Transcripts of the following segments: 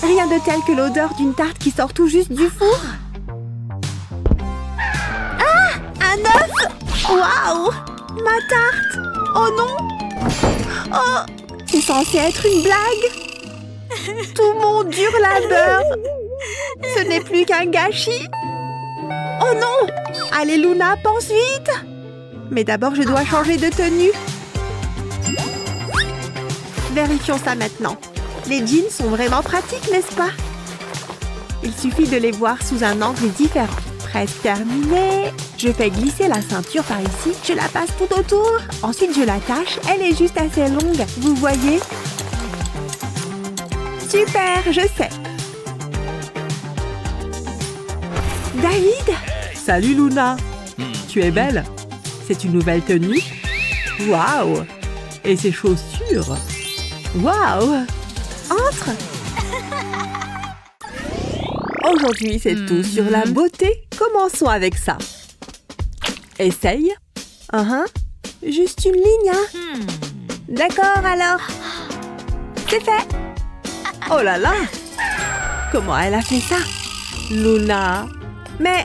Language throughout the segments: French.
Rien de tel que l'odeur d'une tarte qui sort tout juste du four. Ah! Un œuf! Waouh! Ma tarte! Oh non! Oh! C'est censé être une blague! Tout mon dur labeur! Ce n'est plus qu'un gâchis! Oh non! Allez Luna, pense vite! Mais d'abord, je dois changer de tenue. Vérifions ça maintenant. Les jeans sont vraiment pratiques, n'est-ce pas? Il suffit de les voir sous un angle différent. Presque terminé. Je fais glisser la ceinture par ici. Je la passe tout autour. Ensuite, je l'attache. Elle est juste assez longue. Vous voyez? Super, je sais. David? Salut Luna. Tu es belle. C'est une nouvelle tenue. Waouh! Et ces chaussures. Waouh! Entre! Aujourd'hui, c'est tout sur la beauté. Commençons avec ça. Essaye. Juste une ligne, hein? D'accord, alors. C'est fait. Oh là là! Comment elle a fait ça? Luna. Mais...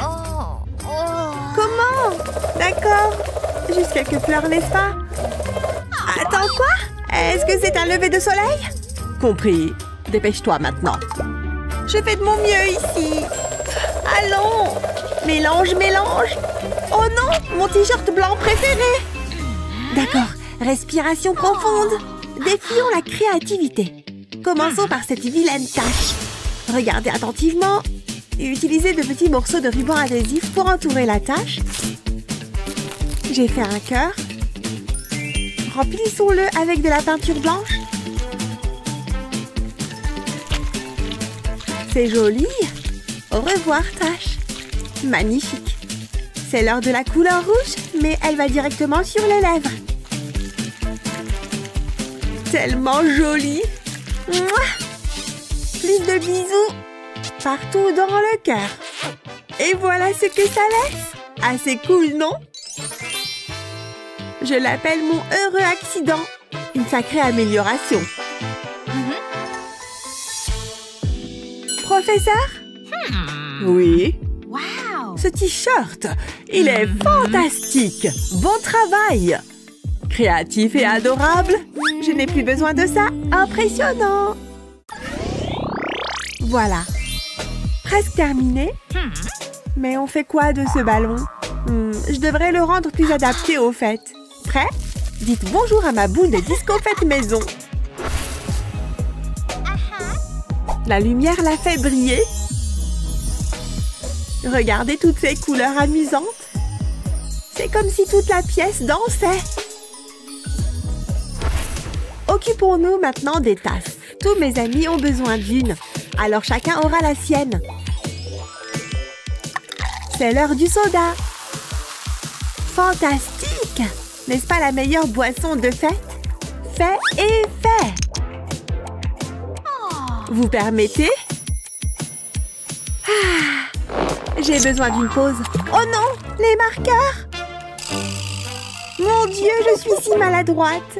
Comment? D'accord. Juste quelques fleurs, n'est-ce pas? Attends, quoi? Est-ce que c'est un lever de soleil? Compris. Dépêche-toi maintenant. Je fais de mon mieux ici. Allons. Mélange, mélange. Oh non, mon t-shirt blanc préféré. D'accord. Respiration profonde. Défions la créativité. Commençons par cette vilaine tache. Regardez attentivement. Utilisez de petits morceaux de ruban adhésif pour entourer la tache. J'ai fait un cœur. Remplissons-le avec de la peinture blanche. C'est joli. Au revoir, tache. Magnifique. C'est l'heure de la couleur rouge, mais elle va directement sur les lèvres. Tellement jolie. Mouah! Plus de bisous. Partout dans le cœur. Et voilà ce que ça laisse. Assez cool, non? Je l'appelle mon heureux accident. Une sacrée amélioration. Professeur? Oui? Wow. Ce t-shirt, il est fantastique. Bon travail. Créatif et adorable. Je n'ai plus besoin de ça. Impressionnant. Voilà. Presque terminé. Mais on fait quoi de ce ballon? Je devrais le rendre plus adapté aux fêtes. Prêt? Dites bonjour à ma boule de disco fête maison. La lumière la fait briller. Regardez toutes ces couleurs amusantes. C'est comme si toute la pièce dansait. Occupons-nous maintenant des tasses. Tous mes amis ont besoin d'une. Alors chacun aura la sienne. C'est l'heure du soda. Fantastique! N'est-ce pas la meilleure boisson de fête? Fait et fait! Vous permettez? J'ai besoin d'une pause. Oh non! Les marqueurs! Mon Dieu, je suis si maladroite!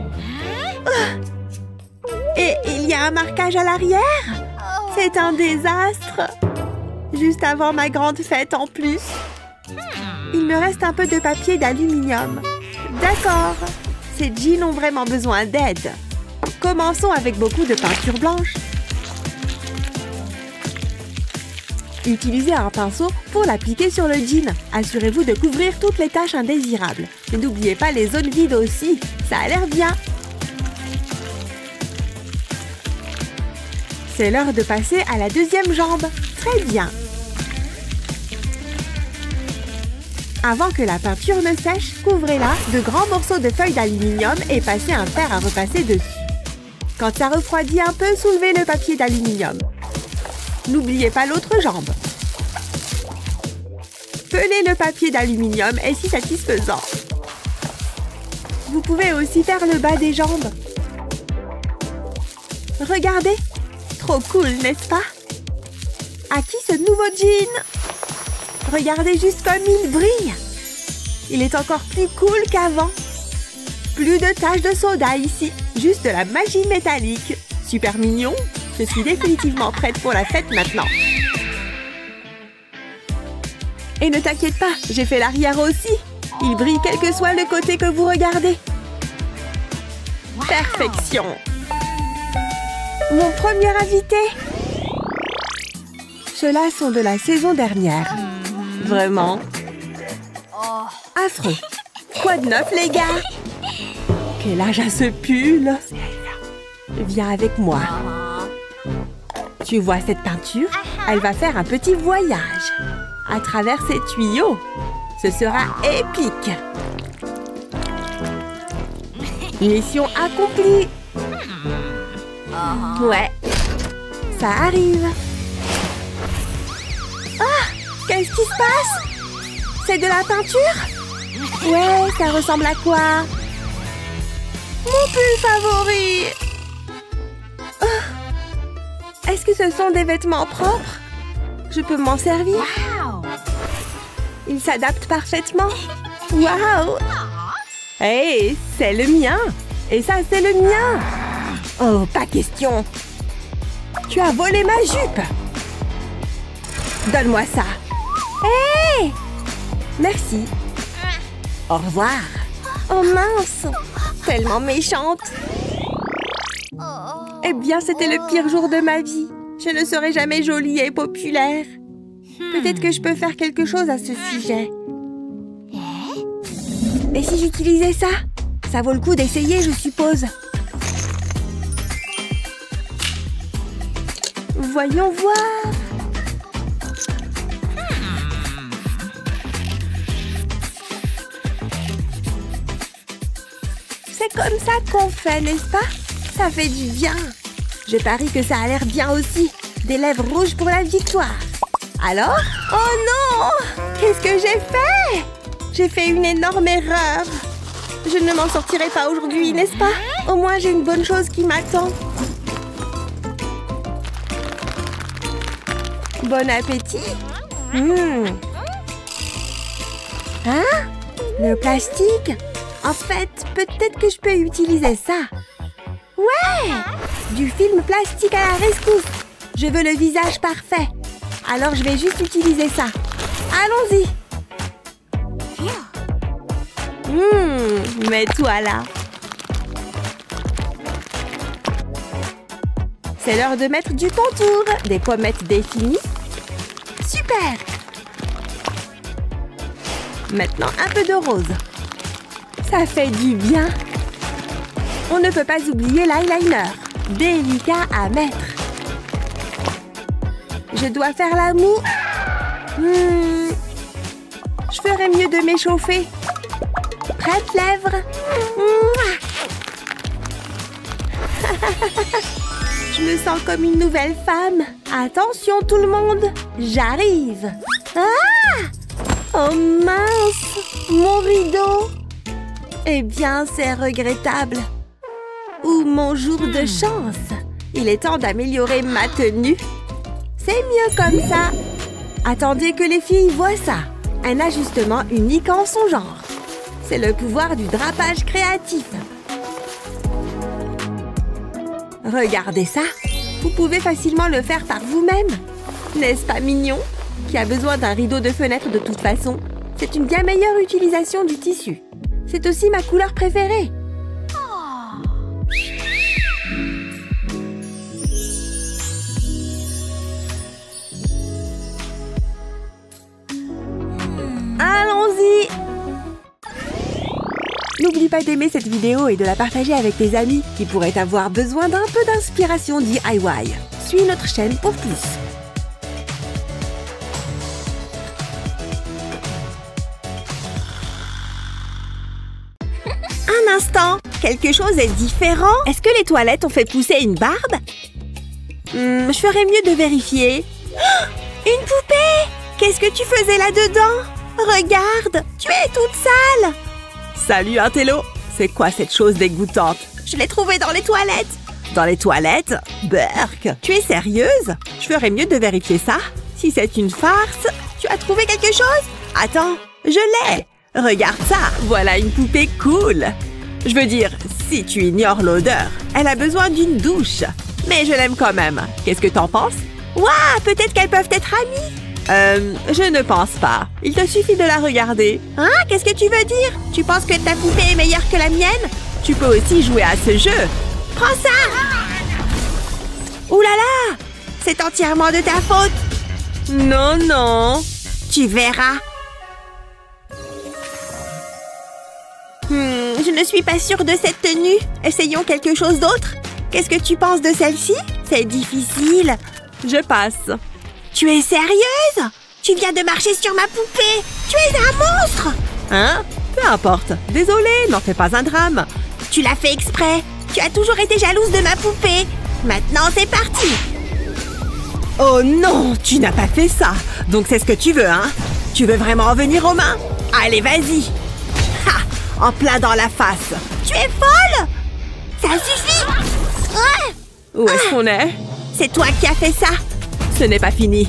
Et il y a un marquage à l'arrière? C'est un désastre! Juste avant ma grande fête en plus. Il me reste un peu de papier d'aluminium. D'accord. Ces jeans ont vraiment besoin d'aide. Commençons avec beaucoup de peinture blanche. Utilisez un pinceau pour l'appliquer sur le jean. Assurez-vous de couvrir toutes les taches indésirables. Et n'oubliez pas les zones vides aussi. Ça a l'air bien. C'est l'heure de passer à la deuxième jambe. Très bien. Avant que la peinture ne sèche, couvrez-la de grands morceaux de feuilles d'aluminium et passez un fer à repasser dessus. Quand ça refroidit un peu, soulevez le papier d'aluminium. N'oubliez pas l'autre jambe. Peler le papier d'aluminium est si satisfaisant. Vous pouvez aussi faire le bas des jambes. Regardez, trop cool, n'est-ce pas? À qui ce nouveau jean? Regardez juste comme il brille. Il est encore plus cool qu'avant. Plus de taches de soda ici, juste de la magie métallique. Super mignon. Je suis définitivement prête pour la fête maintenant. Et ne t'inquiète pas, j'ai fait l'arrière aussi. Il brille quel que soit le côté que vous regardez. Perfection. Mon premier invité. Ceux-là sont de la saison dernière. Vraiment. Affreux. Quoi de neuf, les gars? Quel âge a ce pull? Viens avec moi. Tu vois cette peinture? Elle va faire un petit voyage à travers ces tuyaux. Ce sera épique. Mission accomplie. Ouais, ça arrive. Ah, qu'est-ce qui se passe? C'est de la peinture? Ouais, ça ressemble à quoi? Mon pull favori. Oh. Est-ce que ce sont des vêtements propres? Je peux m'en servir? Il s'adapte parfaitement. Waouh! Hey, c'est le mien! Et ça, c'est le mien! Oh, pas question! Tu as volé ma jupe! Donne-moi ça! Hey! Merci! Au revoir! Oh mince! Tellement méchante! Eh bien, c'était le pire jour de ma vie. Je ne serai jamais jolie et populaire. Peut-être que je peux faire quelque chose à ce sujet. Et si j'utilisais ça? Ça vaut le coup d'essayer, je suppose. Voyons voir. C'est comme ça qu'on fait, n'est-ce pas? Ça fait du bien. Je parie que ça a l'air bien aussi. Des lèvres rouges pour la victoire. Alors? Oh non! Qu'est-ce que j'ai fait? J'ai fait une énorme erreur. Je ne m'en sortirai pas aujourd'hui, n'est-ce pas? Au moins, j'ai une bonne chose qui m'attend. Bon appétit! Hein? Le plastique? En fait, peut-être que je peux utiliser ça. Ouais! Du film plastique à la rescousse. Je veux le visage parfait. Alors, je vais juste utiliser ça. Allons-y! Mets-toi là. C'est l'heure de mettre du contour. Des pommettes définies. Super! Maintenant, un peu de rose. Ça fait du bien. On ne peut pas oublier l'eyeliner. Délicat à mettre. Je dois faire la moue. Je ferais mieux de m'échauffer. Prête, lèvres? Je me sens comme une nouvelle femme. Attention tout le monde, j'arrive. Ah! Oh mince, mon rideau. Eh bien, c'est regrettable. Ou mon jour de chance. Il est temps d'améliorer ma tenue. C'est mieux comme ça. Attendez que les filles voient ça. Un ajustement unique en son genre. C'est le pouvoir du drapage créatif. Regardez ça. Vous pouvez facilement le faire par vous-même. N'est-ce pas mignon? Qui a besoin d'un rideau de fenêtre de toute façon. C'est une bien meilleure utilisation du tissu. C'est aussi ma couleur préférée. Allons-y! N'oublie pas d'aimer cette vidéo et de la partager avec tes amis qui pourraient avoir besoin d'un peu d'inspiration DIY. Suis notre chaîne pour plus. Un instant, quelque chose est différent. Est-ce que les toilettes ont fait pousser une barbe? Je ferais mieux de vérifier. Oh, une poupée! Qu'est-ce que tu faisais là-dedans? Regarde, tu es toute sale. Salut Intello, c'est quoi cette chose dégoûtante? Je l'ai trouvée dans les toilettes. Dans les toilettes? Berk, tu es sérieuse? Je ferais mieux de vérifier ça. Si c'est une farce, tu as trouvé quelque chose? Attends, je l'ai. Regarde ça, voilà une poupée cool. Je veux dire, si tu ignores l'odeur, elle a besoin d'une douche. mais je l'aime quand même. Qu'est-ce que t'en penses? Ouah, peut-être qu'elles peuvent être amies. Je ne pense pas. Il te suffit de la regarder. Hein? Qu'est-ce que tu veux dire? Tu penses que ta poupée est meilleure que la mienne? Tu peux aussi jouer à ce jeu. Prends ça! Ouh là là! C'est entièrement de ta faute. Non, non. Tu verras. Je ne suis pas sûre de cette tenue. Essayons quelque chose d'autre. Qu'est-ce que tu penses de celle-ci? C'est difficile. Je passe. Tu es sérieuse? Tu viens de marcher sur ma poupée. Tu es un monstre. Hein? Peu importe. Désolée, n'en fais pas un drame. Tu l'as fait exprès. Tu as toujours été jalouse de ma poupée. Maintenant, c'est parti. Oh non, tu n'as pas fait ça. Donc c'est ce que tu veux, hein? Tu veux vraiment en venir aux mains? Allez, vas-y. Ha! En plein dans la face. Tu es folle? Ça suffit. Où est-ce qu'on est? C'est toi qui as fait ça. Ce n'est pas fini.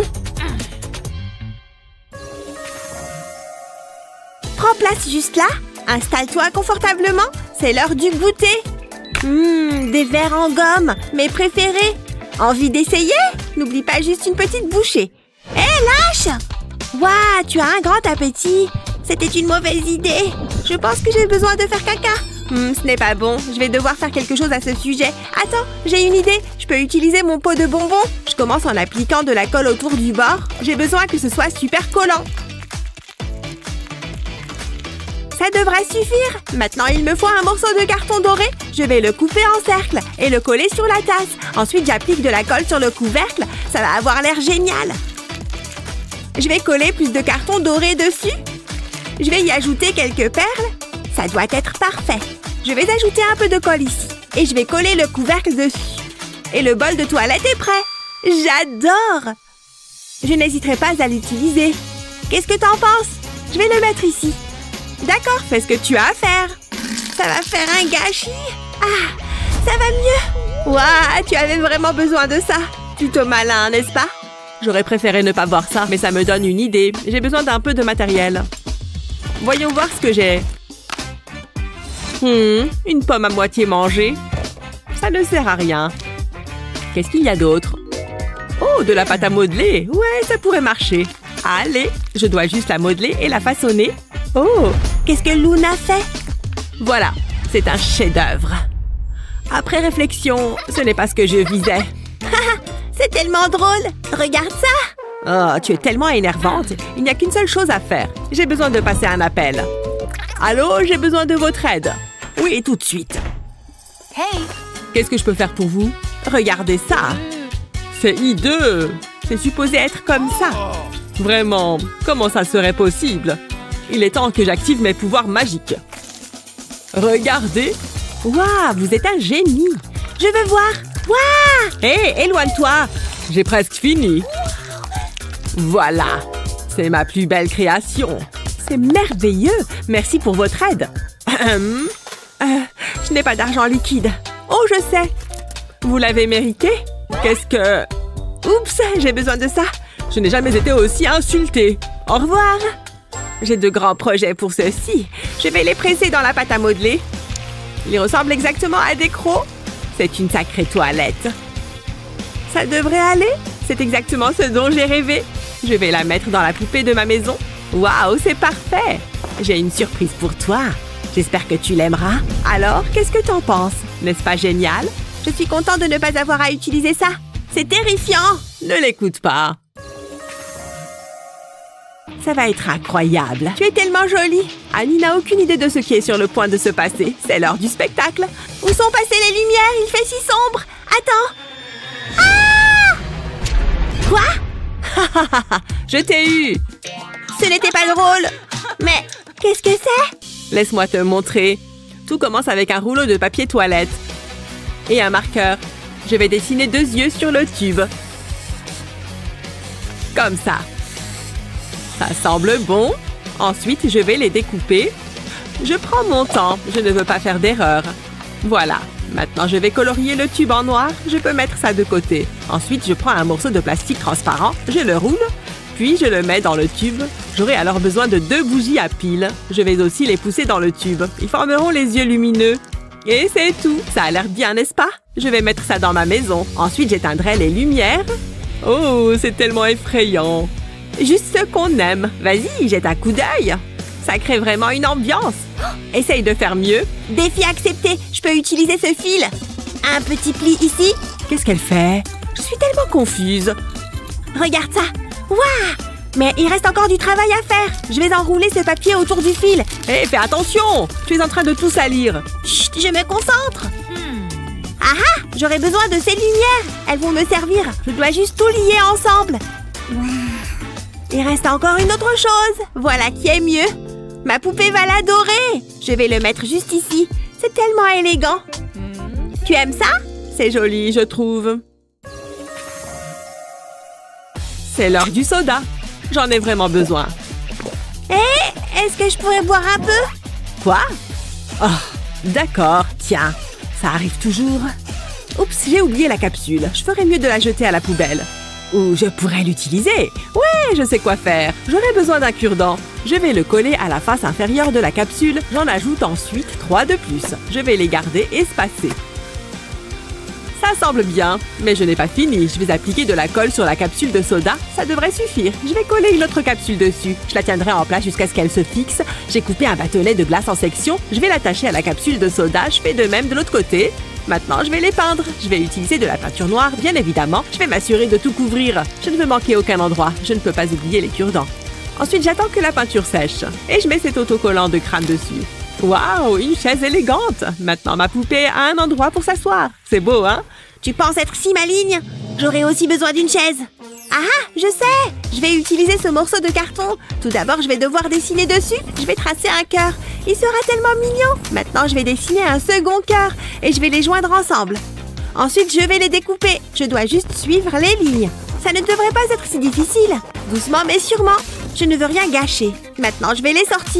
Prends place juste là. Installe-toi confortablement. C'est l'heure du goûter. Des verres en gomme, mes préférés. Envie d'essayer? N'oublie pas juste une petite bouchée. Hé, lâche! Waouh, tu as un grand appétit. C'était une mauvaise idée. Je pense que j'ai besoin de faire caca. Ce n'est pas bon. Je vais devoir faire quelque chose à ce sujet. Attends, j'ai une idée. Je peux utiliser mon pot de bonbons. Je commence en appliquant de la colle autour du bord. J'ai besoin que ce soit super collant. Ça devrait suffire. Maintenant, il me faut un morceau de carton doré. Je vais le couper en cercle et le coller sur la tasse. Ensuite, j'applique de la colle sur le couvercle. Ça va avoir l'air génial. Je vais coller plus de carton doré dessus. Je vais y ajouter quelques perles. Ça doit être parfait. Je vais ajouter un peu de colle ici. Et je vais coller le couvercle dessus. Et le bol de toilette est prêt. J'adore! Je n'hésiterai pas à l'utiliser. Qu'est-ce que t'en penses? Je vais le mettre ici. D'accord, fais ce que tu as à faire. Ça va faire un gâchis. Ah, ça va mieux. Waouh, tu avais vraiment besoin de ça. Plutôt malin, n'est-ce pas? J'aurais préféré ne pas voir ça, mais ça me donne une idée. J'ai besoin d'un peu de matériel. Voyons voir ce que j'ai. Une pomme à moitié mangée. Ça ne sert à rien. Qu'est-ce qu'il y a d'autre? Oh, de la pâte à modeler. Ouais, ça pourrait marcher. Allez, je dois juste la modeler et la façonner. Oh, qu'est-ce que Luna fait? Voilà, c'est un chef-d'œuvre. Après réflexion, ce n'est pas ce que je visais. C'est tellement drôle. Regarde ça. Oh, tu es tellement énervante. Il n'y a qu'une seule chose à faire. J'ai besoin de passer un appel. Allô, j'ai besoin de votre aide. Oui, tout de suite. Hey! Qu'est-ce que je peux faire pour vous? Regardez ça. C'est hideux. C'est supposé être comme ça. Vraiment, comment ça serait possible? Il est temps que j'active mes pouvoirs magiques. Regardez. Waouh, vous êtes un génie. Je veux voir. Waouh! Hé, éloigne-toi. J'ai presque fini. Voilà. C'est ma plus belle création. C'est merveilleux. Merci pour votre aide. Je n'ai pas d'argent liquide. Oh, je sais. Vous l'avez mérité? Qu'est-ce que... Oups, j'ai besoin de ça. Je n'ai jamais été aussi insultée. Au revoir. J'ai de grands projets pour ceux-ci. Je vais les presser dans la pâte à modeler. Ils ressemblent exactement à des crocs. C'est une sacrée toilette. Ça devrait aller. C'est exactement ce dont j'ai rêvé. Je vais la mettre dans la poupée de ma maison. Waouh, c'est parfait. J'ai une surprise pour toi. J'espère que tu l'aimeras. Alors, qu'est-ce que t'en penses? N'est-ce pas génial? Je suis contente de ne pas avoir à utiliser ça. C'est terrifiant. Ne l'écoute pas. Ça va être incroyable. Tu es tellement jolie. Annie n'a aucune idée de ce qui est sur le point de se passer. C'est l'heure du spectacle. Où sont passées les lumières? Il fait si sombre. Attends. Ah! Quoi? Je t'ai eu. Ce n'était pas drôle. Mais qu'est-ce que c'est? Laisse-moi te montrer. Tout commence avec un rouleau de papier toilette. Et un marqueur. Je vais dessiner 2 yeux sur le tube. Comme ça. Ça semble bon. Ensuite, je vais les découper. Je prends mon temps. Je ne veux pas faire d'erreur. Voilà. Maintenant, je vais colorier le tube en noir. Je peux mettre ça de côté. Ensuite, je prends un morceau de plastique transparent. Je le roule. Puis, je le mets dans le tube. J'aurai alors besoin de 2 bougies à piles. Je vais aussi les pousser dans le tube. Ils formeront les yeux lumineux. Et c'est tout. Ça a l'air bien, n'est-ce pas? Je vais mettre ça dans ma maison. Ensuite, j'éteindrai les lumières. Oh, c'est tellement effrayant. Juste ce qu'on aime. Vas-y, jette un coup d'œil. Ça crée vraiment une ambiance. Essaye de faire mieux. Défi accepté. Je peux utiliser ce fil. Un petit pli ici. Qu'est-ce qu'elle fait? Je suis tellement confuse. Regarde ça. Waouh! Mais il reste encore du travail à faire. Je vais enrouler ce papier autour du fil. Hé, fais attention! Tu es en train de tout salir. Chut, je me concentre. Ah ah! J'aurai besoin de ces lumières. Elles vont me servir. Je dois juste tout lier ensemble. Il reste encore une autre chose. Voilà qui est mieux. Ma poupée va l'adorer. Je vais le mettre juste ici. C'est tellement élégant. Tu aimes ça? C'est joli, je trouve. C'est l'heure du soda. J'en ai vraiment besoin. Hé, est-ce que je pourrais boire un peu? Quoi? Oh, d'accord, tiens. Ça arrive toujours. Oups, j'ai oublié la capsule. Je ferais mieux de la jeter à la poubelle. Ou je pourrais l'utiliser. Ouais, je sais quoi faire. J'aurais besoin d'un cure-dent. Je vais le coller à la face inférieure de la capsule. J'en ajoute ensuite 3 de plus. Je vais les garder espacés. Ça semble bien, mais je n'ai pas fini. Je vais appliquer de la colle sur la capsule de soda. Ça devrait suffire. Je vais coller une autre capsule dessus. Je la tiendrai en place jusqu'à ce qu'elle se fixe. J'ai coupé un bâtonnet de glace en sections. Je vais l'attacher à la capsule de soda. Je fais de même de l'autre côté. Maintenant, je vais les peindre. Je vais utiliser de la peinture noire, bien évidemment. Je vais m'assurer de tout couvrir. Je ne veux manquer aucun endroit. Je ne peux pas oublier les cure-dents. Ensuite, j'attends que la peinture sèche. Et je mets cet autocollant de crâne dessus. Waouh, une chaise élégante. Maintenant, ma poupée a un endroit pour s'asseoir. C'est beau, hein? Tu penses être si maligne? J'aurais aussi besoin d'une chaise. Ah ah, je sais! Je vais utiliser ce morceau de carton. Tout d'abord, je vais devoir dessiner dessus. Je vais tracer un cœur. Il sera tellement mignon. Maintenant, je vais dessiner un second cœur et je vais les joindre ensemble. Ensuite, je vais les découper. Je dois juste suivre les lignes. Ça ne devrait pas être si difficile. Doucement mais sûrement. Je ne veux rien gâcher. Maintenant, je vais les sortir.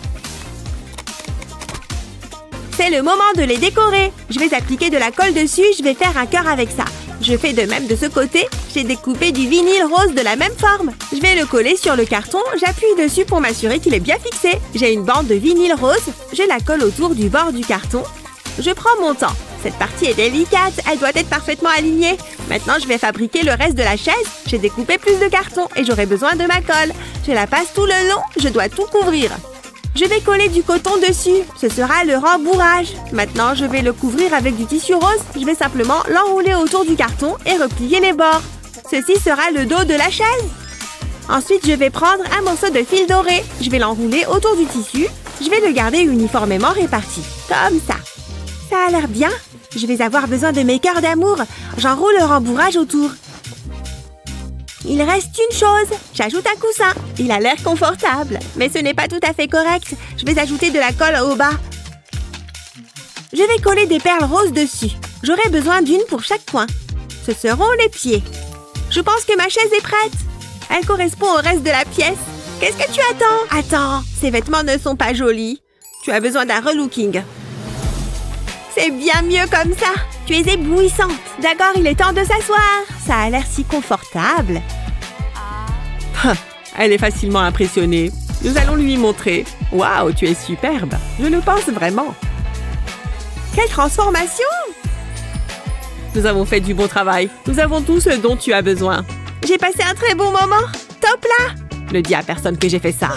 C'est le moment de les décorer. Je vais appliquer de la colle dessus et je vais faire un cœur avec ça. Je fais de même de ce côté. J'ai découpé du vinyle rose de la même forme. Je vais le coller sur le carton. J'appuie dessus pour m'assurer qu'il est bien fixé. J'ai une bande de vinyle rose. Je la colle autour du bord du carton. Je prends mon temps. Cette partie est délicate. Elle doit être parfaitement alignée. Maintenant, je vais fabriquer le reste de la chaise. J'ai découpé plus de carton et j'aurai besoin de ma colle. Je la passe tout le long. Je dois tout couvrir. Je vais coller du coton dessus. Ce sera le rembourrage. Maintenant, je vais le couvrir avec du tissu rose. Je vais simplement l'enrouler autour du carton et replier les bords. Ceci sera le dos de la chaise. Ensuite, je vais prendre un morceau de fil doré. Je vais l'enrouler autour du tissu. Je vais le garder uniformément réparti. Comme ça. Ça a l'air bien. Je vais avoir besoin de mes cœurs d'amour. J'enroule le rembourrage autour. Il reste une chose. J'ajoute un coussin. Il a l'air confortable. Mais ce n'est pas tout à fait correct. Je vais ajouter de la colle au bas. Je vais coller des perles roses dessus. J'aurai besoin d'une pour chaque coin. Ce seront les pieds. Je pense que ma chaise est prête. Elle correspond au reste de la pièce. Qu'est-ce que tu attends? Attends, ces vêtements ne sont pas jolis. Tu as besoin d'un relooking. C'est bien mieux comme ça. Tu es éblouissante. D'accord, il est temps de s'asseoir. Ça a l'air si confortable. Elle est facilement impressionnée. Nous allons lui montrer. Waouh, tu es superbe. Je le pense vraiment. Quelle transformation! Nous avons fait du bon travail. Nous avons tout ce dont tu as besoin. J'ai passé un très bon moment. Top là! Ne dis à personne que j'ai fait ça.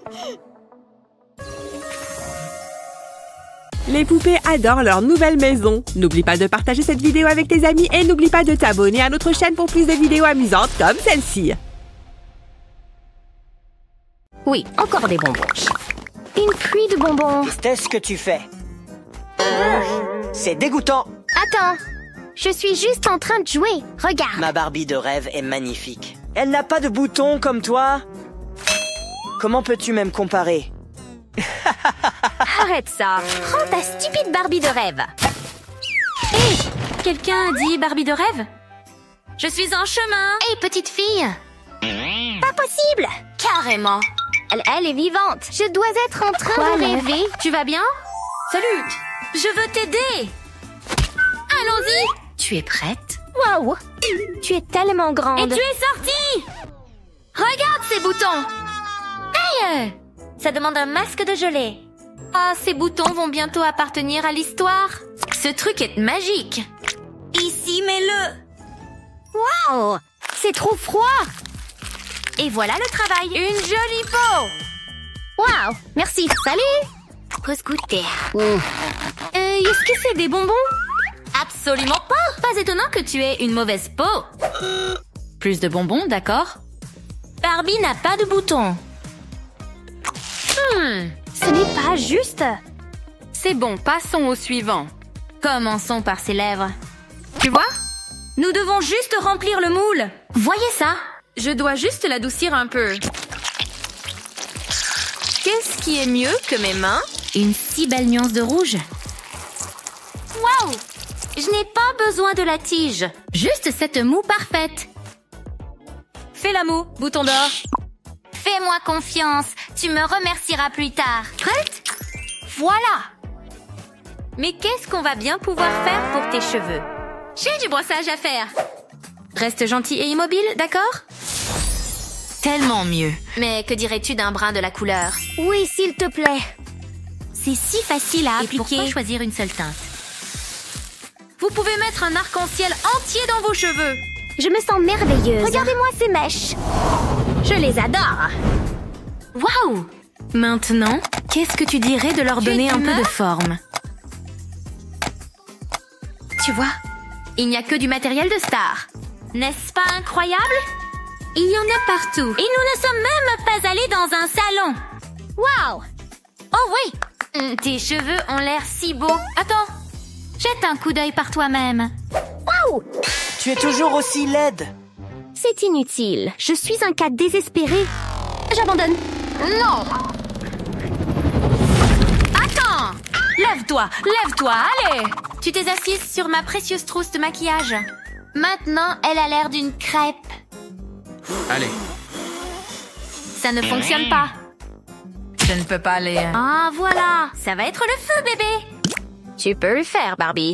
Les poupées adorent leur nouvelle maison. N'oublie pas de partager cette vidéo avec tes amis et n'oublie pas de t'abonner à notre chaîne pour plus de vidéos amusantes comme celle-ci. Oui, encore des bonbons. Une pluie de bonbons. Qu'est-ce que tu fais? C'est dégoûtant. Attends, je suis juste en train de jouer. Regarde. Ma Barbie de rêve est magnifique. Elle n'a pas de boutons comme toi. Comment peux-tu même comparer? Arrête ça. Prends ta stupide Barbie de rêve. Hé, quelqu'un a dit Barbie de rêve? Je suis en chemin. Hé, petite fille. Pas possible. Carrément. Elle est vivante. Je dois être en train de rêver. Tu vas bien? Salut. Je veux t'aider. Allons-y. Tu es prête? Waouh. Tu es tellement grande. Et tu es sortie. Regarde ces boutons. Aïe. Ça demande un masque de gelée. Ah, ces boutons vont bientôt appartenir à l'histoire. Ce truc est magique. Ici, mets-le. Wow! C'est trop froid! Et voilà le travail. Une jolie peau. Wow! Merci, salut! Proscouter. Est-ce que c'est des bonbons? Absolument pas. Pas étonnant que tu aies une mauvaise peau. Plus de bonbons, d'accord? Barbie n'a pas de boutons. Ce n'est pas juste! C'est bon, passons au suivant. Commençons par ses lèvres. Tu vois? Nous devons juste remplir le moule. Voyez ça? Je dois juste l'adoucir un peu. Qu'est-ce qui est mieux que mes mains? Une si belle nuance de rouge. Waouh! Je n'ai pas besoin de la tige. Juste cette moue parfaite. Fais la moue, bouton d'or. Fais-moi confiance. Tu me remercieras plus tard. Prête? Voilà! Mais qu'est-ce qu'on va bien pouvoir faire pour tes cheveux? J'ai du brossage à faire. Reste gentil et immobile, d'accord? Tellement mieux. Mais que dirais-tu d'un brin de la couleur? Oui, s'il te plaît. C'est si facile à appliquer. Pourquoi choisir une seule teinte? Vous pouvez mettre un arc-en-ciel entier dans vos cheveux. Je me sens merveilleuse. Regardez-moi ces mèches. Je les adore. Waouh! Maintenant, qu'est-ce que tu dirais de leur donner un peu de forme? Tu vois, il n'y a que du matériel de star. N'est-ce pas incroyable? Il y en a partout. Et nous ne sommes même pas allés dans un salon. Wow! Oh oui! Tes cheveux ont l'air si beaux. Attends, jette un coup d'œil par toi-même. Wow! Tu es toujours aussi laide. C'est inutile. Je suis un cas désespéré. J'abandonne. Non! Attends! Lève-toi, lève-toi, allez! Tu t'es assise sur ma précieuse trousse de maquillage. Maintenant, elle a l'air d'une crêpe. Allez. Ça ne fonctionne pas. Je ne peux pas aller... Ah, voilà! Ça va être le feu, bébé! Tu peux le faire, Barbie.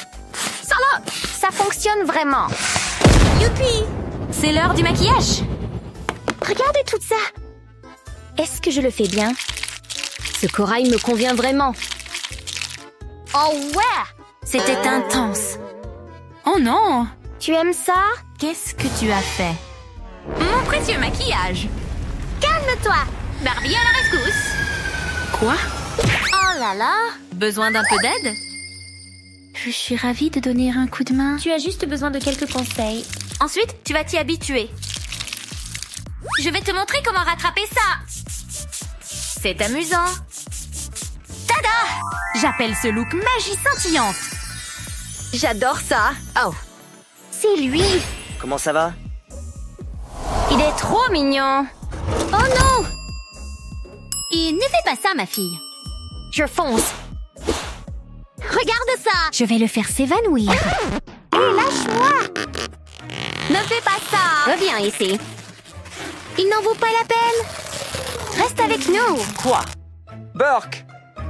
Ça fonctionne vraiment. Youpi! C'est l'heure du maquillage. Regardez tout ça. Est-ce que je le fais bien? Ce corail me convient vraiment. Oh ouais! C'était intense. Oh non! Tu aimes ça? Qu'est-ce que tu as fait? Mon précieux maquillage! Calme-toi! Barbie à la rescousse! Quoi? Oh là là! Besoin d'un peu d'aide? Je suis ravie de donner un coup de main. Tu as juste besoin de quelques conseils. Ensuite, tu vas t'y habituer. Je vais te montrer comment rattraper ça. C'est amusant. Tada! J'appelle ce look magie scintillante. J'adore ça. Oh. C'est lui. Comment ça va? Il est trop mignon. Oh non! Et ne fais pas ça, ma fille. Je fonce. Regarde ça. Je vais le faire s'évanouir. Hé, lâche-moi. Ne fais pas ça. Reviens ici. Il n'en vaut pas la peine. Reste avec nous. Quoi? Burke!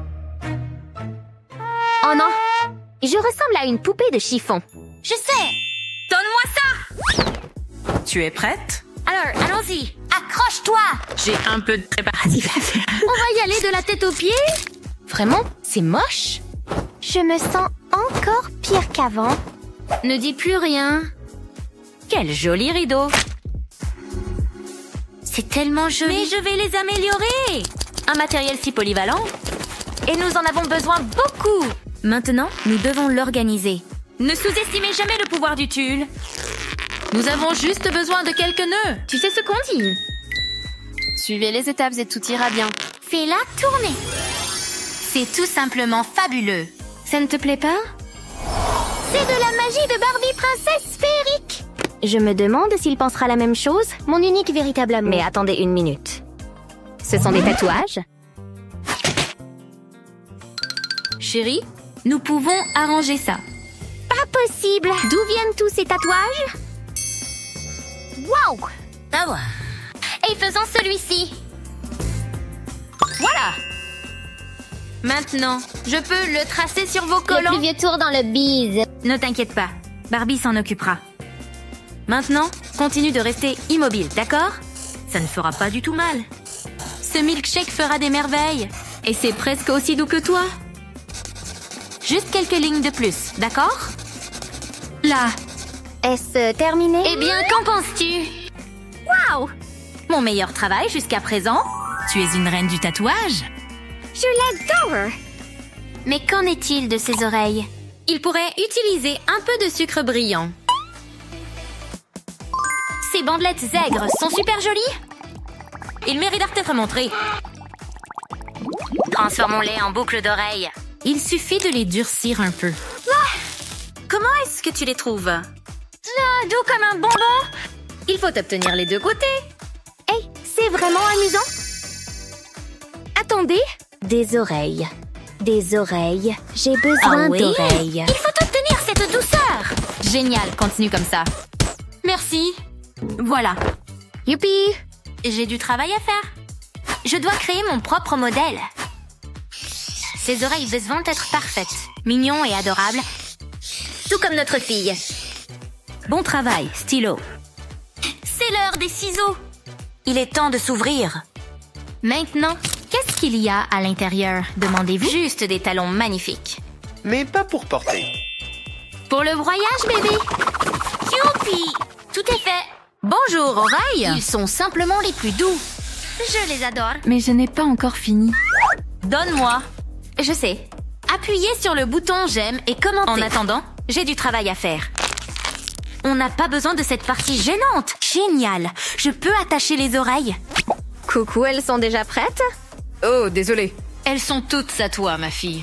Oh non. Je ressemble à une poupée de chiffon. Je sais. Donne-moi ça. Tu es prête? Alors, allons-y. Accroche-toi. J'ai un peu de préparatifs à faire. On va y aller de la tête aux pieds. Vraiment? C'est moche. Je me sens encore pire qu'avant. Ne dis plus rien. Quel joli rideau. C'est tellement joli. Mais je vais les améliorer. Un matériel si polyvalent. Et nous en avons besoin beaucoup. Maintenant, nous devons l'organiser. Ne sous-estimez jamais le pouvoir du tulle. Nous avons juste besoin de quelques nœuds. Tu sais ce qu'on dit? Suivez les étapes et tout ira bien. Fais-la tourner. C'est tout simplement fabuleux. Ça ne te plaît pas? C'est de la magie de Barbie princesse sphérique. Je me demande s'il pensera la même chose, mon unique véritable amour. Mais attendez une minute. Ce sont des tatouages? Chérie, nous pouvons arranger ça. Pas possible. D'où viennent tous ces tatouages? Wow! Ah ouais. Et faisons celui-ci. Voilà. Maintenant, je peux le tracer sur vos Le collants. plus vieux tour dans le bise. Ne t'inquiète pas, Barbie s'en occupera. Maintenant, continue de rester immobile, d'accord? Ça ne fera pas du tout mal. Ce milkshake fera des merveilles. Et c'est presque aussi doux que toi. Juste quelques lignes de plus, d'accord? Là. Est-ce terminé? Eh bien, qu'en penses-tu? Waouh! Mon meilleur travail jusqu'à présent? Tu es une reine du tatouage? Je l'adore! Mais qu'en est-il de ses oreilles? Il pourrait utiliser un peu de sucre brillant. Ces bandelettes aigres sont super jolies. Ils méritent d'être montrés. Transformons-les en boucles d'oreilles. Il suffit de les durcir un peu. Comment est-ce que tu les trouves? Doux comme un bonbon. Il faut obtenir les deux côtés. Hey, c'est vraiment amusant! Attendez! Des oreilles. Des oreilles. J'ai besoin d'oreilles. Il faut obtenir cette douceur. Génial, continue comme ça. Merci. Voilà. Youpi! J'ai du travail à faire. Je dois créer mon propre modèle. Ses oreilles devront être parfaites, mignon et adorable. Tout comme notre fille. Bon travail, stylo. C'est l'heure des ciseaux. Il est temps de s'ouvrir. Maintenant, qu'est-ce qu'il y a à l'intérieur, demandez-vous? Juste des talons magnifiques. Mais pas pour porter. Pour le broyage, bébé. Youpi! Tout est fait. Bonjour, oreilles. Ils sont simplement les plus doux. Je les adore. Mais je n'ai pas encore fini. Donne-moi. Je sais. Appuyez sur le bouton j'aime et commentez. En attendant, j'ai du travail à faire. On n'a pas besoin de cette partie gênante. Génial. Je peux attacher les oreilles. Coucou, elles sont déjà prêtes? Oh, désolé. Elles sont toutes à toi, ma fille.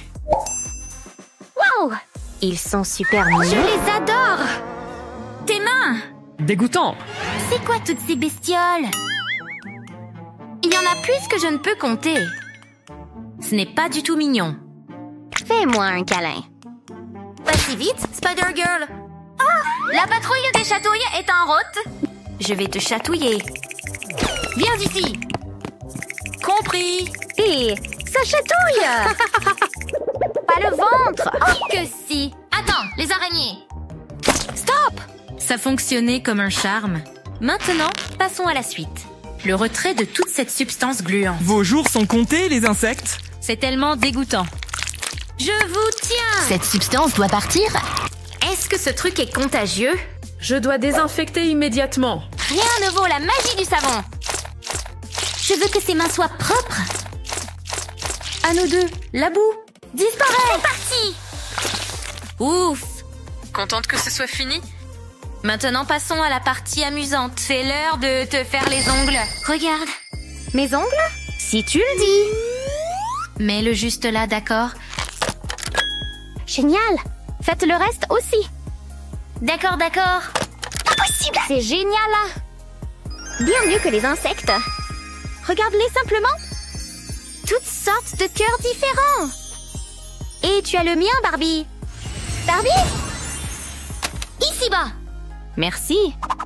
Wow! Ils sont super mignons. Je les adore. Tes mains. Dégoûtant. C'est quoi toutes ces bestioles? Il y en a plus que je ne peux compter. Ce n'est pas du tout mignon. Fais-moi un câlin. Pas si vite, Spider-Girl. Oh, la patrouille des chatouilles est en route. Je vais te chatouiller. Viens ici. Compris. Et ça chatouille! Pas le ventre. Oh que si. Attends, les araignées. Stop. Ça fonctionnait comme un charme. Maintenant, passons à la suite. Le retrait de toute cette substance gluante. Vos jours sont comptés, les insectes? C'est tellement dégoûtant. Je vous tiens. Cette substance doit partir. Est-ce que ce truc est contagieux? Je dois désinfecter immédiatement. Rien ne vaut la magie du savon. Je veux que ses mains soient propres. À nous deux, la boue. Disparaît. C'est parti. Ouf. Contente que ce soit fini? Maintenant, passons à la partie amusante. C'est l'heure de te faire les ongles. Regarde. Mes ongles? Si tu le dis. Mets-le juste là, d'accord? Génial! Faites le reste aussi. D'accord, d'accord. Impossible! C'est génial là! Bien mieux que les insectes. Regarde-les simplement. Toutes sortes de cœurs différents. Et tu as le mien, Barbie. Barbie? Ici-bas. Merci.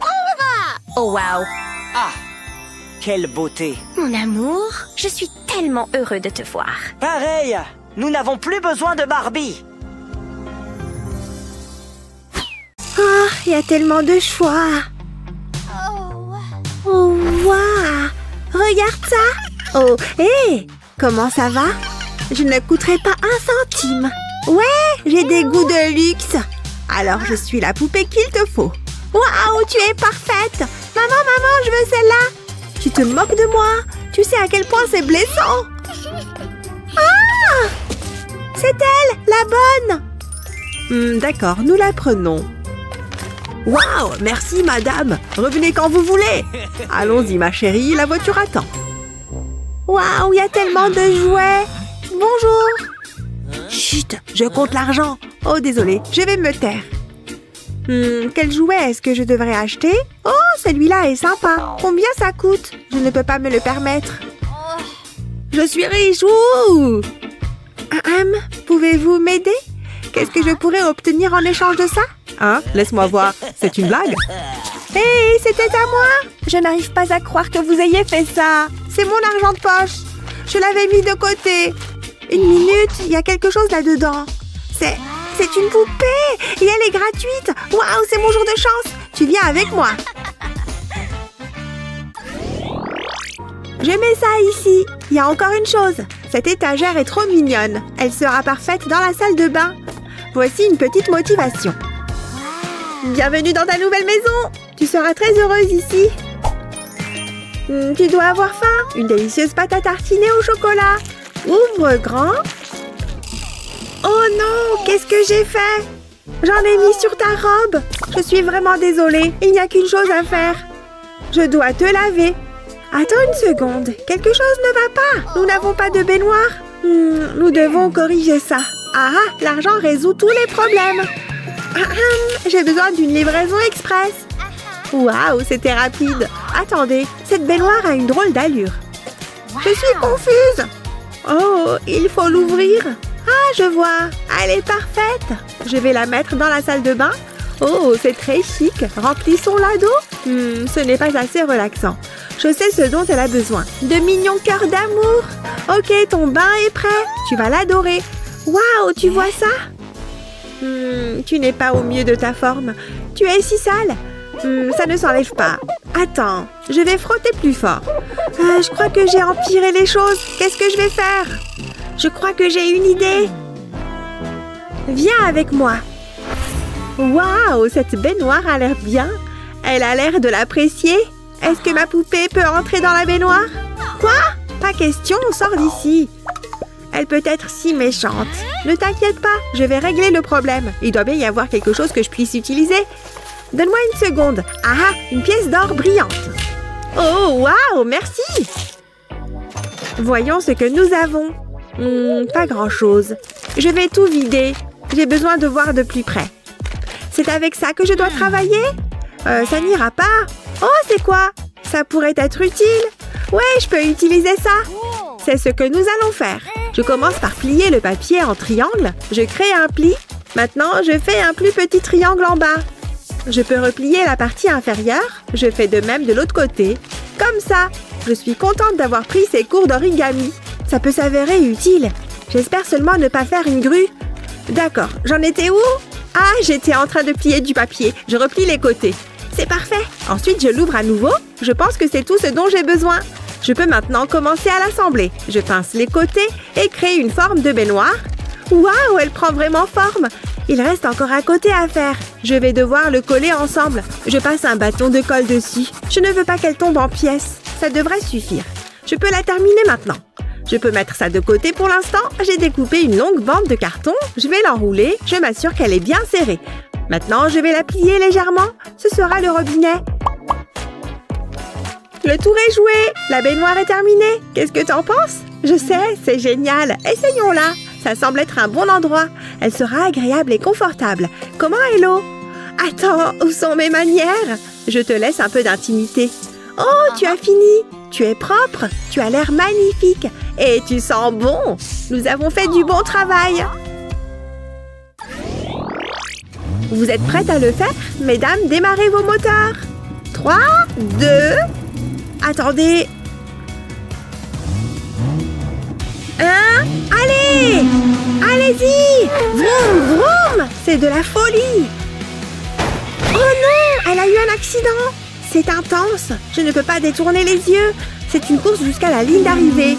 Oh wow! Ah, quelle beauté. Mon amour, je suis tellement heureux de te voir. Pareil, nous n'avons plus besoin de Barbie. Oh, il y a tellement de choix. Oh, waouh! Regarde ça! Oh, hé! Comment ça va? Je ne coûterai pas un centime. Ouais, j'ai des goûts de luxe. Alors, je suis la poupée qu'il te faut. Waouh, tu es parfaite! Maman, je veux celle-là! Tu te moques de moi? Tu sais à quel point c'est blessant! Ah! C'est elle, la bonne! D'accord, nous la prenons. Waouh, merci madame. Revenez quand vous voulez. Allons-y ma chérie, la voiture attend. Waouh, il y a tellement de jouets. Bonjour. Chut, je compte l'argent. Oh, désolé, je vais me taire. Quel jouet est-ce que je devrais acheter? Oh, celui-là est sympa. Combien ça coûte? Je ne peux pas me le permettre. Je suis riche. Ouh. Pouvez-vous m'aider? Qu'est-ce que je pourrais obtenir en échange de ça? Hein? Laisse-moi voir. C'est une blague? Hé, c'était à moi! Je n'arrive pas à croire que vous ayez fait ça. C'est mon argent de poche. Je l'avais mis de côté. Une minute, il y a quelque chose là-dedans. C'est une poupée et elle est gratuite. Waouh, c'est mon jour de chance. Tu viens avec moi. Je mets ça ici. Il y a encore une chose. Cette étagère est trop mignonne. Elle sera parfaite dans la salle de bain. Voici une petite motivation. Bienvenue dans ta nouvelle maison. Tu seras très heureuse ici. Tu dois avoir faim. Une délicieuse pâte à tartiner au chocolat. Ouvre grand. Oh non, qu'est-ce que j'ai fait? J'en ai mis sur ta robe. Je suis vraiment désolée. Il n'y a qu'une chose à faire. Je dois te laver. Attends une seconde. Quelque chose ne va pas. Nous n'avons pas de baignoire. Nous devons corriger ça. Ah, l'argent résout tous les problèmes. J'ai besoin d'une livraison express. Waouh, c'était rapide. Attendez, cette baignoire a une drôle d'allure. Je suis confuse. Oh, il faut l'ouvrir. Ah, je vois. Elle est parfaite. Je vais la mettre dans la salle de bain. Oh, c'est très chic. Remplissons-la d'eau. Ce n'est pas assez relaxant. Je sais ce dont elle a besoin. De mignons cœurs d'amour. Ok, ton bain est prêt. Tu vas l'adorer. Waouh, tu vois ça? Tu n'es pas au mieux de ta forme. Tu es si sale. Ça ne s'enlève pas. Attends, je vais frotter plus fort. Je crois que j'ai empiré les choses. Qu'est-ce que je vais faire? Je crois que j'ai une idée. Viens avec moi. Waouh, cette baignoire a l'air bien. Elle a l'air de l'apprécier. Est-ce que ma poupée peut entrer dans la baignoire? Quoi? Pas question, on sort d'ici. Elle peut être si méchante. Ne t'inquiète pas, je vais régler le problème. Il doit bien y avoir quelque chose que je puisse utiliser. Donne-moi une seconde. Ah, une pièce d'or brillante. Oh, waouh, merci. Voyons ce que nous avons. Pas grand-chose. Je vais tout vider. J'ai besoin de voir de plus près. C'est avec ça que je dois travailler? Ça n'ira pas. Oh, c'est quoi? Ça pourrait être utile. Ouais, je peux utiliser ça. C'est ce que nous allons faire. Je commence par plier le papier en triangle. Je crée un pli. Maintenant, je fais un plus petit triangle en bas. Je peux replier la partie inférieure. Je fais de même de l'autre côté. Comme ça. Je suis contente d'avoir pris ces cours d'origami. Ça peut s'avérer utile. J'espère seulement ne pas faire une grue. D'accord. J'en étais où? Ah, j'étais en train de plier du papier. Je replie les côtés. C'est parfait. Ensuite, je l'ouvre à nouveau. Je pense que c'est tout ce dont j'ai besoin. Je peux maintenant commencer à l'assembler. Je pince les côtés et crée une forme de baignoire. Waouh, elle prend vraiment forme. Il reste encore un côté à faire. Je vais devoir le coller ensemble. Je passe un bâton de colle dessus. Je ne veux pas qu'elle tombe en pièces. Ça devrait suffire. Je peux la terminer maintenant. Je peux mettre ça de côté pour l'instant. J'ai découpé une longue bande de carton. Je vais l'enrouler. Je m'assure qu'elle est bien serrée. Maintenant, je vais la plier légèrement. Ce sera le robinet. Le tour est joué. La baignoire est terminée. Qu'est-ce que t'en penses? Je sais, c'est génial. Essayons-la. Ça semble être un bon endroit. Elle sera agréable et confortable. Comment est l'eau? Attends, où sont mes manières? Je te laisse un peu d'intimité. Oh, tu as fini. Tu es propre. Tu as l'air magnifique. Et tu sens bon. Nous avons fait du bon travail. Vous êtes prêtes à le faire? Mesdames, démarrez vos moteurs. 3, 2... Attendez. 1. Allez! Allez-y! Vroom, vroom! C'est de la folie! Oh non! Elle a eu un accident! C'est intense! Je ne peux pas détourner les yeux! C'est une course jusqu'à la ligne d'arrivée.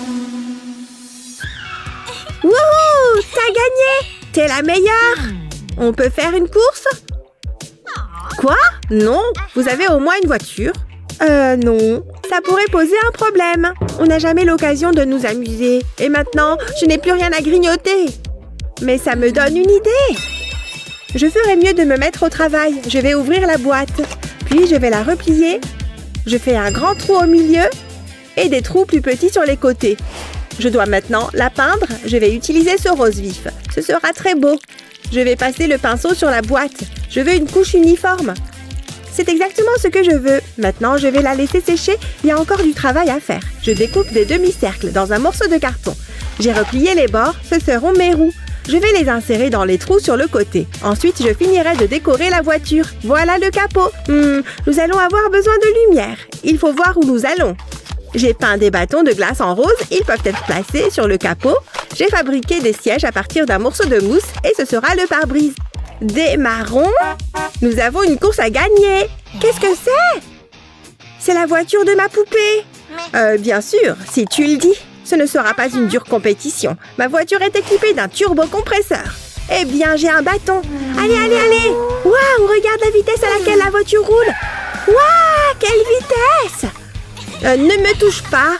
Wouhou! T'as gagné! T'es la meilleure! On peut faire une course? Quoi? Non! Vous avez au moins une voiture? Non. Ça pourrait poser un problème. On n'a jamais l'occasion de nous amuser. Et maintenant, je n'ai plus rien à grignoter. Mais ça me donne une idée. Je ferais mieux de me mettre au travail. Je vais ouvrir la boîte. Puis, je vais la replier. Je fais un grand trou au milieu et des trous plus petits sur les côtés. Je dois maintenant la peindre. Je vais utiliser ce rose vif. Ce sera très beau. Je vais passer le pinceau sur la boîte. Je veux une couche uniforme. C'est exactement ce que je veux. Maintenant, je vais la laisser sécher. Il y a encore du travail à faire. Je découpe des demi-cercles dans un morceau de carton. J'ai replié les bords. Ce seront mes roues. Je vais les insérer dans les trous sur le côté. Ensuite, je finirai de décorer la voiture. Voilà le capot. Nous allons avoir besoin de lumière. Il faut voir où nous allons. J'ai peint des bâtons de glace en rose. Ils peuvent être placés sur le capot. J'ai fabriqué des sièges à partir d'un morceau de mousse et ce sera le pare-brise. Démarrons. Nous avons une course à gagner. Qu'est-ce que c'est? C'est la voiture de ma poupée. Bien sûr, si tu le dis. Ce ne sera pas une dure compétition. Ma voiture est équipée d'un turbocompresseur. Eh bien, j'ai un bâton. Allez, allez, allez! Waouh, regarde la vitesse à laquelle la voiture roule! Waouh, quelle vitesse! Ne me touche pas!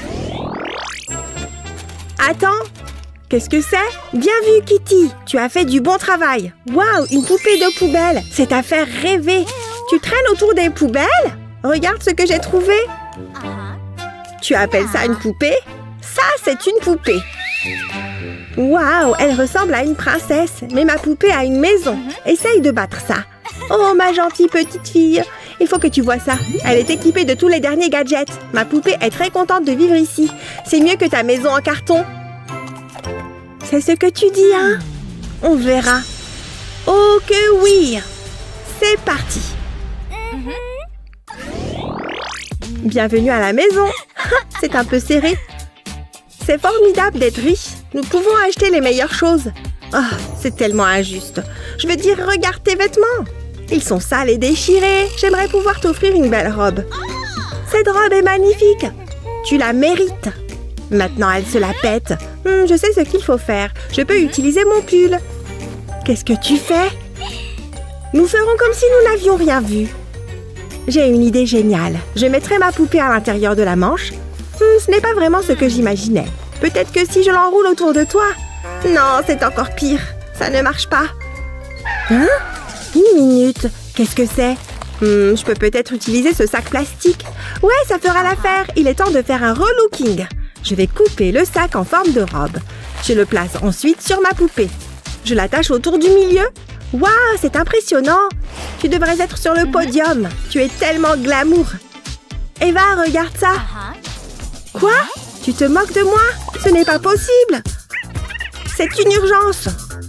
Attends! Qu'est-ce que c'est? Bien vu, Kitty! Tu as fait du bon travail! Waouh, une poupée de poubelle! C'est à faire rêver! Tu traînes autour des poubelles? Regarde ce que j'ai trouvé! Tu appelles ça une poupée? Ça, c'est une poupée! Waouh, elle ressemble à une princesse, mais ma poupée a une maison. Essaye de battre ça. Oh, ma gentille petite fille, il faut que tu vois ça. Elle est équipée de tous les derniers gadgets. Ma poupée est très contente de vivre ici. C'est mieux que ta maison en carton. C'est ce que tu dis, hein? On verra. Oh que oui! C'est parti. Bienvenue à la maison. C'est un peu serré. C'est formidable d'être riche. Nous pouvons acheter les meilleures choses. Oh, c'est tellement injuste. Je veux dire, regarde tes vêtements. Ils sont sales et déchirés. J'aimerais pouvoir t'offrir une belle robe. Cette robe est magnifique. Tu la mérites. Maintenant, elle se la pète. Je sais ce qu'il faut faire. Je peux utiliser mon pull. Qu'est-ce que tu fais? Nous ferons comme si nous n'avions rien vu. J'ai une idée géniale. Je mettrai ma poupée à l'intérieur de la manche. Ce n'est pas vraiment ce que j'imaginais. Peut-être que si je l'enroule autour de toi. Non, c'est encore pire. Ça ne marche pas. Hein? Une minute. Qu'est-ce que c'est? Je peux peut-être utiliser ce sac plastique. Ouais, ça fera l'affaire. Il est temps de faire un relooking. Je vais couper le sac en forme de robe. Je le place ensuite sur ma poupée. Je l'attache autour du milieu. Waouh, c'est impressionnant. Tu devrais être sur le podium. Tu es tellement glamour. Eva, regarde ça. Quoi? Tu te moques de moi? Ce n'est pas possible. C'est une urgence.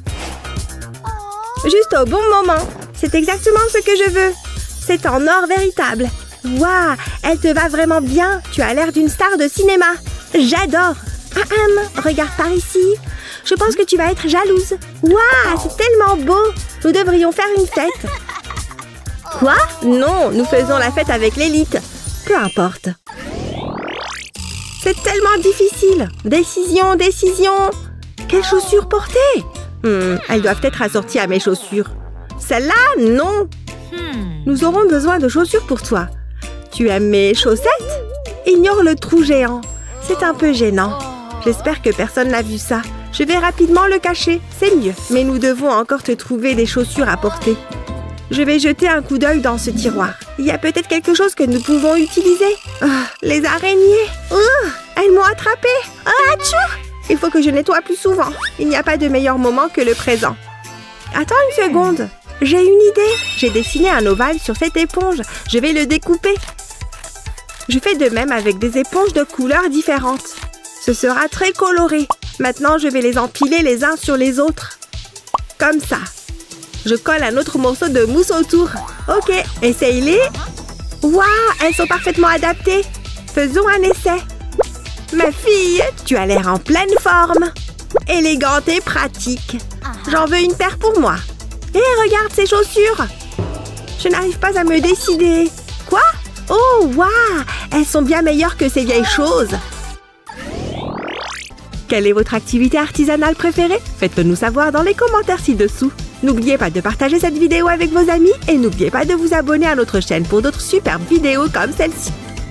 Juste au bon moment. C'est exactement ce que je veux. C'est en or véritable. Waouh, elle te va vraiment bien. Tu as l'air d'une star de cinéma. J'adore. Regarde par ici. Je pense que tu vas être jalouse. Waouh, c'est tellement beau. Nous devrions faire une fête. Quoi? Non, nous faisons la fête avec l'élite. Peu importe. C'est tellement difficile. Décision, décision. Quelles chaussures porter? Elles doivent être assorties à mes chaussures. Celle-là, non. Nous aurons besoin de chaussures pour toi. Tu aimes mes chaussettes? Ignore le trou géant. C'est un peu gênant. J'espère que personne n'a vu ça. Je vais rapidement le cacher. C'est mieux. Mais nous devons encore te trouver des chaussures à porter. Je vais jeter un coup d'œil dans ce tiroir. Il y a peut-être quelque chose que nous pouvons utiliser. Les araignées. Elles m'ont attrapée. Atchou! Il faut que je nettoie plus souvent. Il n'y a pas de meilleur moment que le présent. Attends une seconde. J'ai une idée. J'ai dessiné un ovale sur cette éponge. Je vais le découper. Je fais de même avec des éponges de couleurs différentes. Ce sera très coloré. Maintenant, je vais les empiler les uns sur les autres. Comme ça. Je colle un autre morceau de mousse autour. Ok, essaye-les. Waouh, elles sont parfaitement adaptées. Faisons un essai. Ma fille, tu as l'air en pleine forme. Élégante et pratique. J'en veux une paire pour moi. Hé, regarde ces chaussures. Je n'arrive pas à me décider. Quoi? Oh, waouh, elles sont bien meilleures que ces vieilles choses. Quelle est votre activité artisanale préférée? Faites-le nous savoir dans les commentaires ci-dessous. N'oubliez pas de partager cette vidéo avec vos amis et n'oubliez pas de vous abonner à notre chaîne pour d'autres superbes vidéos comme celle-ci.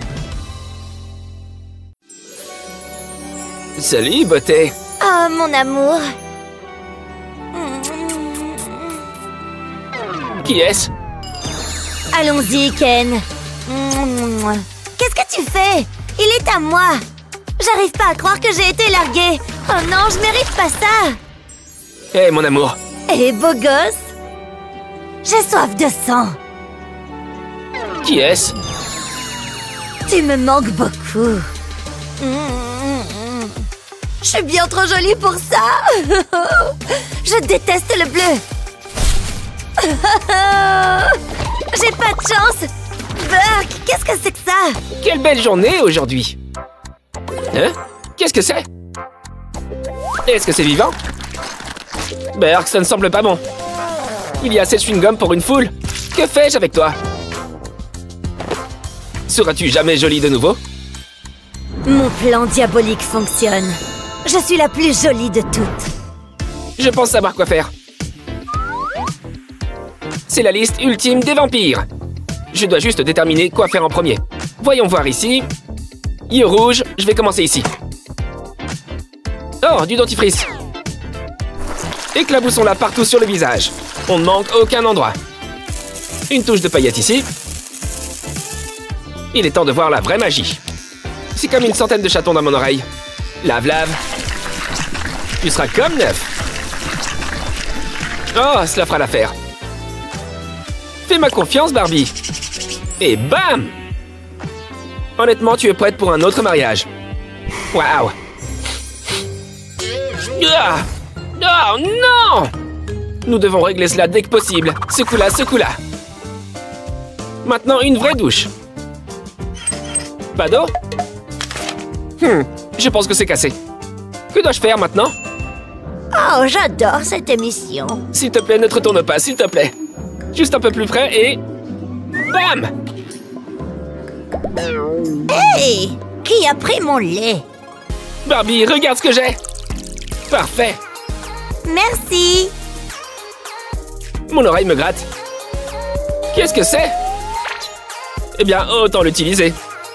Salut, beauté. Oh, mon amour. Qui est-ce? Allons-y, Ken. Qu'est-ce que tu fais? Il est à moi. J'arrive pas à croire que j'ai été larguée. Oh non, je mérite pas ça. Hé, mon amour. Hé, beau gosse. J'ai soif de sang. Qui est-ce? Tu me manques beaucoup. Je suis bien trop jolie pour ça. Je déteste le bleu. J'ai pas de chance. Burk, qu'est-ce que c'est que ça? Quelle belle journée aujourd'hui. Hein? Qu'est-ce que c'est? Est-ce que c'est vivant? Burk, ça ne semble pas bon. Il y a assez de chewing-gum pour une foule. Que fais-je avec toi? Seras-tu jamais jolie de nouveau? Mon plan diabolique fonctionne. Je suis la plus jolie de toutes. Je pense savoir quoi faire. C'est la liste ultime des vampires. Je dois juste déterminer quoi faire en premier. Voyons voir ici. Yeux rouges, je vais commencer ici. Oh, du dentifrice. Éclaboussons-la partout sur le visage. On ne manque aucun endroit. Une touche de paillettes ici. Il est temps de voir la vraie magie. C'est comme une centaine de chatons dans mon oreille. Lave, lave. Tu seras comme neuf. Oh, cela fera l'affaire. Fais-moi confiance, Barbie. Et bam! Honnêtement, tu es prête pour un autre mariage. Waouh! Ah! Oh non! Nous devons régler cela dès que possible. Secoue-la, secoue-la. Maintenant, une vraie douche. Pas d'eau? Je pense que c'est cassé. Que dois-je faire maintenant? Oh, j'adore cette émission. S'il te plaît, ne te retourne pas, s'il te plaît. Juste un peu plus près et... Bam! Hey! Qui a pris mon lait? Barbie, regarde ce que j'ai! Parfait! Merci! Mon oreille me gratte. Qu'est-ce que c'est? Eh bien, autant l'utiliser.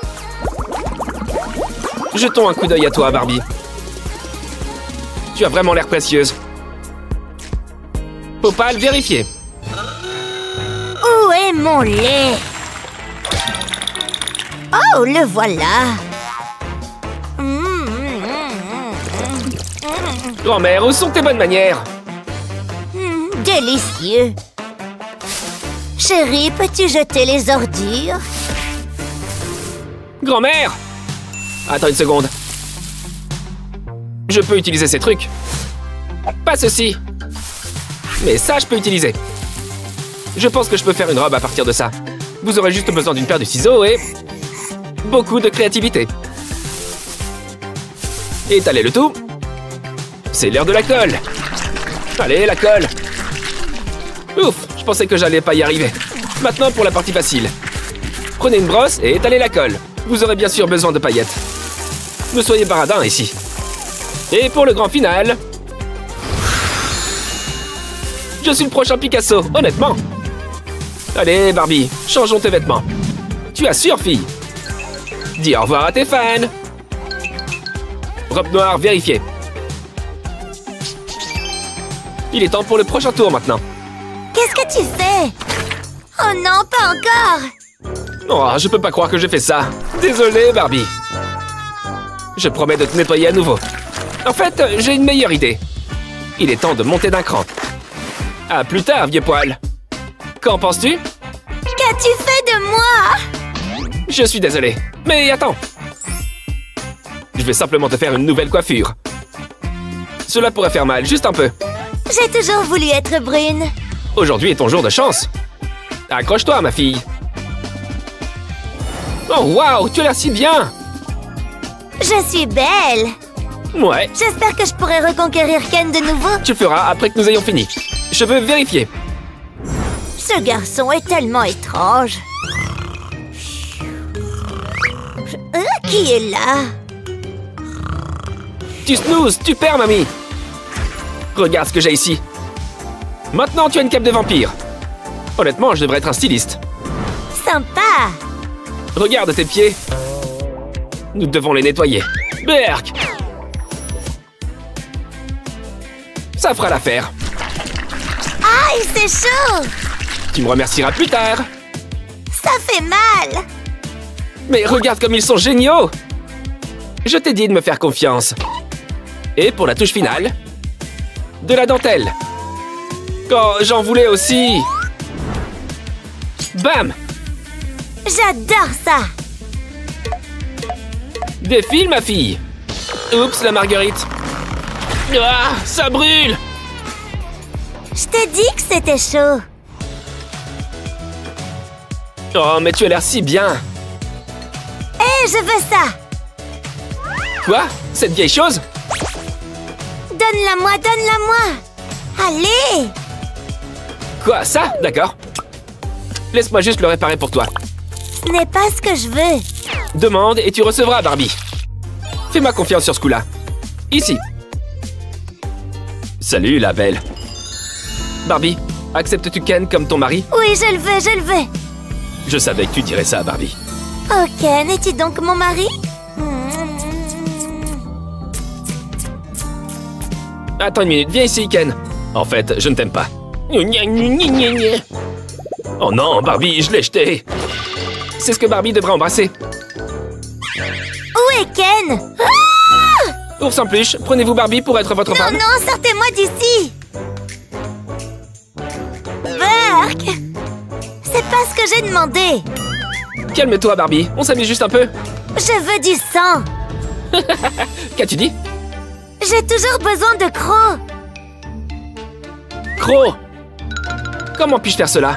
Jetons un coup d'œil à toi, Barbie. Tu as vraiment l'air précieuse. Popal, vérifier. Où est mon lait? Oh, le voilà! Grand-mère, où sont tes bonnes manières? Délicieux! Chérie, peux-tu jeter les ordures? Grand-mère! Attends une seconde. Je peux utiliser ces trucs. Pas ceci. Mais ça, je peux utiliser. Je pense que je peux faire une robe à partir de ça. Vous aurez juste besoin d'une paire de ciseaux et... beaucoup de créativité. Étalez le tout. C'est l'heure de la colle. Allez, la colle. Ouf, je pensais que j'allais pas y arriver. Maintenant pour la partie facile. Prenez une brosse et étalez la colle. Vous aurez bien sûr besoin de paillettes. Ne soyez pas radin ici. Et pour le grand final... je suis le prochain Picasso, honnêtement. Allez, Barbie, changeons tes vêtements. Tu assures, fille. Dis au revoir à tes fans. Robe noire vérifiée. Il est temps pour le prochain tour maintenant. Qu'est-ce que tu fais? Oh non, pas encore! Oh, je peux pas croire que j'ai fait ça. Désolé, Barbie. Je promets de te nettoyer à nouveau. En fait, j'ai une meilleure idée. Il est temps de monter d'un cran. À plus tard, vieux poil. Qu'en penses-tu? Qu'as-tu fait de moi? Je suis désolé. Mais attends. Je vais simplement te faire une nouvelle coiffure. Cela pourrait faire mal, juste un peu. J'ai toujours voulu être brune. Aujourd'hui est ton jour de chance. Accroche-toi, ma fille. Oh, waouh, tu as l'air si bien. Je suis belle. Ouais. J'espère que je pourrai reconquérir Ken de nouveau. Tu le feras après que nous ayons fini. Je veux vérifier. Ce garçon est tellement étrange. Qui est là? Tu snoozes, tu perds, mamie. Regarde ce que j'ai ici. Maintenant, tu as une cape de vampire. Honnêtement, je devrais être un styliste. Sympa. Regarde tes pieds. Nous devons les nettoyer. Berk! Ça fera l'affaire. Aïe, c'est chaud. Tu me remercieras plus tard. Ça fait mal. Mais regarde comme ils sont géniaux. Je t'ai dit de me faire confiance. Et pour la touche finale, de la dentelle. Quand j'en voulais aussi. Bam! J'adore ça. Défile, ma fille. Oups, la marguerite. Ah, ça brûle. Je t'ai dit que c'était chaud. Oh, mais tu as l'air si bien. Hé, je veux ça. Quoi? Cette vieille chose? Donne-la-moi, donne-la-moi. Allez. Quoi, ça? D'accord. Laisse-moi juste le réparer pour toi. Ce n'est pas ce que je veux. Demande et tu recevras, Barbie. Fais-moi confiance sur ce coup-là. Ici. Salut, la belle. Barbie, acceptes-tu Ken comme ton mari? Oui, je le veux, je le veux. Je savais que tu dirais ça, Barbie. Oh, Ken, es-tu donc mon mari? Attends une minute, viens ici, Ken. En fait, je ne t'aime pas. Oh non, Barbie, je l'ai jeté. C'est ce que Barbie devrait embrasser. Où est Ken? Ours en peluche, prenez-vous Barbie pour être votre femme? Non, sortez-moi d'ici! Burk! C'est pas ce que j'ai demandé! Calme-toi, Barbie, on s'amuse juste un peu. Je veux du sang! Qu'as-tu dit? J'ai toujours besoin de crocs! Croc! Comment puis-je faire cela?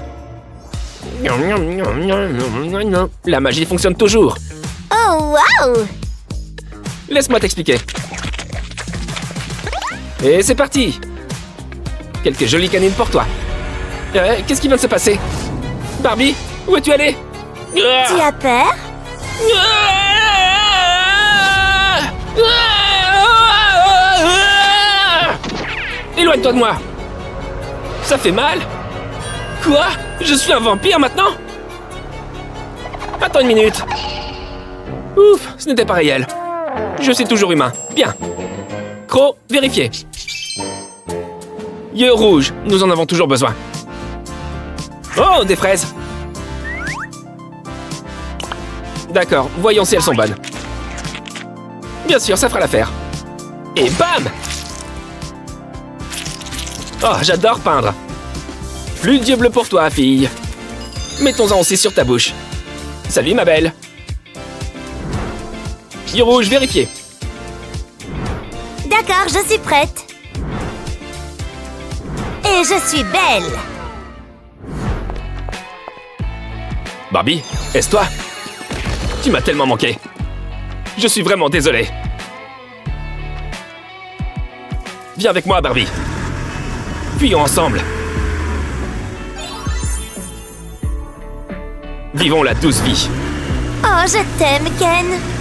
La magie fonctionne toujours. Oh, waouh! Laisse-moi t'expliquer. Et c'est parti! Quelques jolies canines pour toi. Qu'est-ce qui vient de se passer? Barbie, où es-tu allée? Tu as peur? Éloigne-toi de moi! Ça fait mal? Quoi? Je suis un vampire maintenant? Attends une minute. Ouf, ce n'était pas réel. Je suis toujours humain. Bien. Croc, vérifiez. Yeux rouges, nous en avons toujours besoin. Oh, des fraises. D'accord, voyons si elles sont bonnes. Bien sûr, ça fera l'affaire. Et bam! Oh, j'adore peindre. Plus d'yeux bleus pour toi, fille. Mettons-en aussi sur ta bouche. Salut, ma belle. Yeux rouges, vérifiez. D'accord, je suis prête. Et je suis belle. Barbie, est-ce toi? Tu m'as tellement manqué. Je suis vraiment désolé. Viens avec moi, Barbie. Fuyons ensemble. Vivons la douce vie. Oh, je t'aime, Ken.